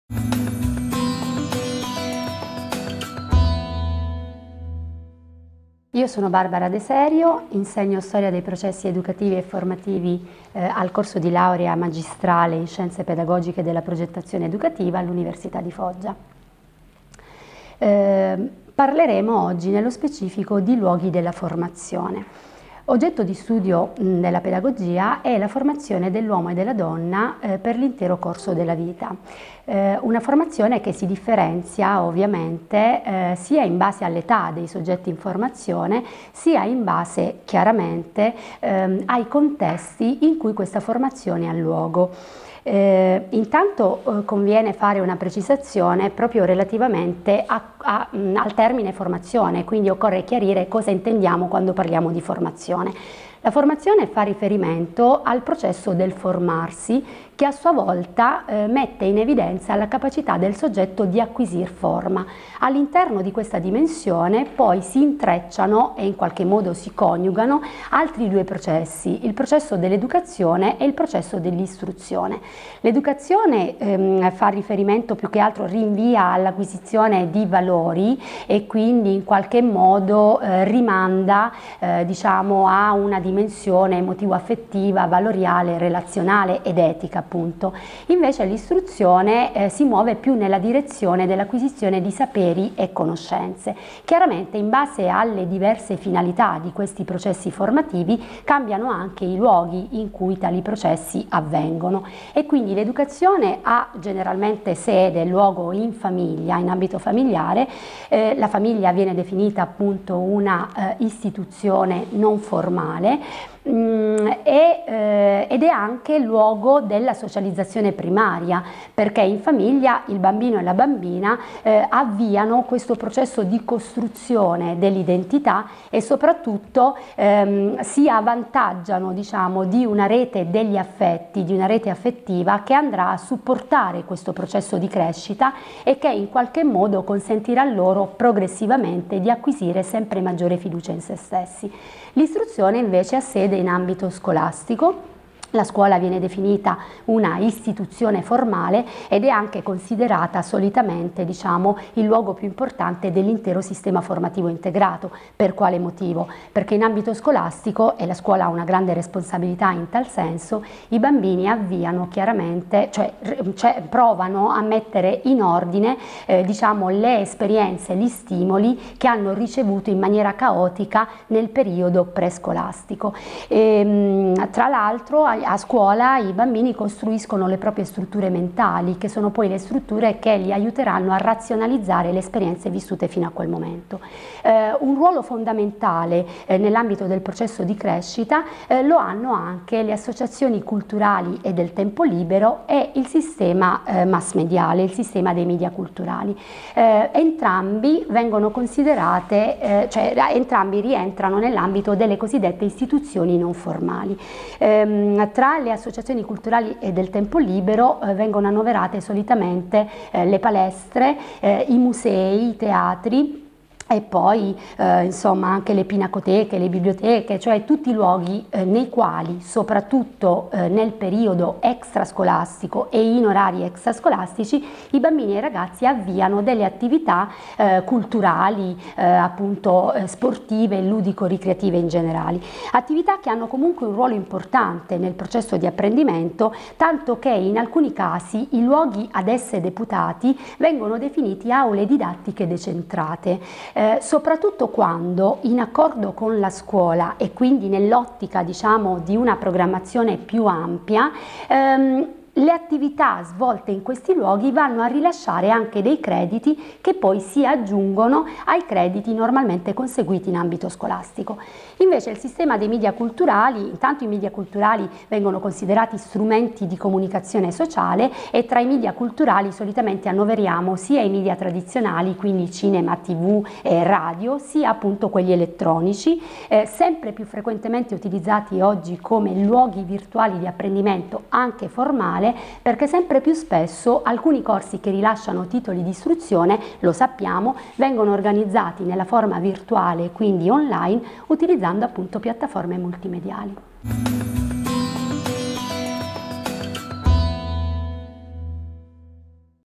Io sono Barbara De Serio, insegno storia dei processi educativi e formativi al corso di laurea magistrale in scienze pedagogiche della progettazione educativa all'Università di Foggia. Parleremo oggi nello specifico di luoghi della formazione. Oggetto di studio della pedagogia è la formazione dell'uomo e della donna per l'intero corso della vita. Una formazione che si differenzia ovviamente sia in base all'età dei soggetti in formazione, sia in base chiaramente ai contesti in cui questa formazione ha luogo. Intanto conviene fare una precisazione proprio relativamente al termine formazione, quindi occorre chiarire cosa intendiamo quando parliamo di formazione. La formazione fa riferimento al processo del formarsi, che a sua volta mette in evidenza la capacità del soggetto di acquisire forma. All'interno di questa dimensione poi si intrecciano e in qualche modo si coniugano altri due processi, il processo dell'educazione e il processo dell'istruzione. L'educazione fa riferimento più che altro, rinvia all'acquisizione di valori e quindi in qualche modo rimanda diciamo a una dimensione emotivo-affettiva, valoriale, relazionale ed etica appunto. Invece l'istruzione si muove più nella direzione dell'acquisizione di saperi e conoscenze. Chiaramente in base alle diverse finalità di questi processi formativi cambiano anche i luoghi in cui tali processi avvengono e quindi l'educazione ha generalmente sede, luogo in famiglia, in ambito familiare. La famiglia viene definita appunto una istituzione non formale ed è anche luogo della socializzazione primaria, perché in famiglia il bambino e la bambina avviano questo processo di costruzione dell'identità e soprattutto si avvantaggiano diciamo di una rete degli affetti, di una rete affettiva che andrà a supportare questo processo di crescita e che in qualche modo consentirà loro progressivamente di acquisire sempre maggiore fiducia in se stessi. L'istruzione invece ha sede in ambito scolastico. La scuola viene definita una istituzione formale ed è anche considerata solitamente diciamo, il luogo più importante dell'intero sistema formativo integrato. Per quale motivo? Perché in ambito scolastico, e la scuola ha una grande responsabilità in tal senso, i bambini avviano chiaramente, cioè provano a mettere in ordine diciamo, le esperienze, gli stimoli che hanno ricevuto in maniera caotica nel periodo prescolastico. Tra l'altro a scuola i bambini costruiscono le proprie strutture mentali, che sono poi le strutture che li aiuteranno a razionalizzare le esperienze vissute fino a quel momento. Un ruolo fondamentale nell'ambito del processo di crescita lo hanno anche le associazioni culturali e del tempo libero e il sistema mass mediale, il sistema dei media culturali. Entrambi vengono considerate, entrambi rientrano nell'ambito delle cosiddette istituzioni non formali. Tra le associazioni culturali e del tempo libero vengono annoverate solitamente le palestre, i musei, i teatri e poi insomma anche le pinacoteche, le biblioteche, cioè tutti i luoghi nei quali soprattutto nel periodo extrascolastico e in orari extrascolastici i bambini e i ragazzi avviano delle attività culturali, appunto sportive, ludico-ricreative in generale. Attività che hanno comunque un ruolo importante nel processo di apprendimento, tanto che in alcuni casi i luoghi ad esse deputati vengono definiti aule didattiche decentrate. Soprattutto quando, in accordo con la scuola e quindi nell'ottica diciamo di una programmazione più ampia, le attività svolte in questi luoghi vanno a rilasciare anche dei crediti che poi si aggiungono ai crediti normalmente conseguiti in ambito scolastico. Invece il sistema dei media culturali, intanto i media culturali vengono considerati strumenti di comunicazione sociale e tra i media culturali solitamente annoveriamo sia i media tradizionali, quindi cinema, tv e radio, sia appunto quelli elettronici, sempre più frequentemente utilizzati oggi come luoghi virtuali di apprendimento anche formale, perché sempre più spesso alcuni corsi che rilasciano titoli di istruzione, lo sappiamo, vengono organizzati nella forma virtuale, quindi online, utilizzando appunto piattaforme multimediali.